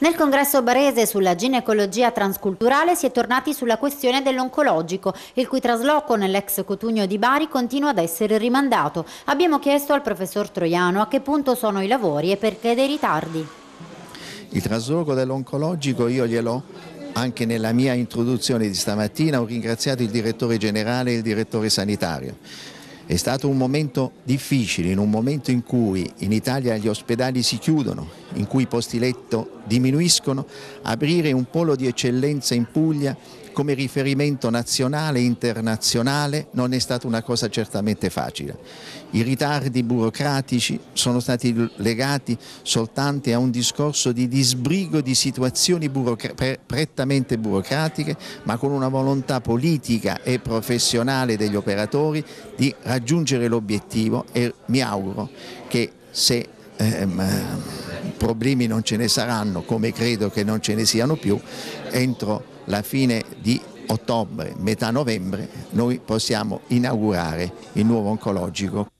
Nel congresso barese sulla ginecologia transculturale si è tornati sulla questione dell'oncologico, il cui trasloco nell'ex Cotugno di Bari continua ad essere rimandato. Abbiamo chiesto al professor Troiano a che punto sono i lavori e perché dei ritardi. Il trasloco dell'oncologico io gliel'ho anche nella mia introduzione di stamattina, ho ringraziato il direttore generale e il direttore sanitario. È stato un momento difficile, in un momento in cui in Italia gli ospedali si chiudono, in cui i posti letto diminuiscono, aprire un polo di eccellenza in Puglia come riferimento nazionale e internazionale non è stata una cosa certamente facile. I ritardi burocratici sono stati legati soltanto a un discorso di disbrigo di situazioni prettamente burocratiche, ma con una volontà politica e professionale degli operatori di raggiungere l'obiettivo, e mi auguro che se problemi non ce ne saranno, come credo che non ce ne siano più, entro la fine di ottobre, metà novembre, noi possiamo inaugurare il nuovo oncologico.